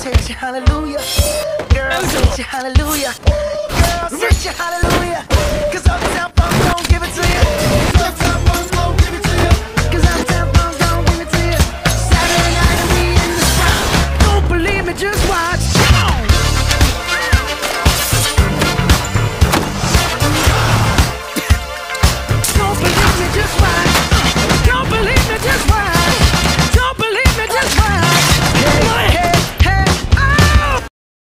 Set you hallelujah. Girl, set you hallelujah. Girl, set you hallelujah. Cause Uptown Funk don't give it to you.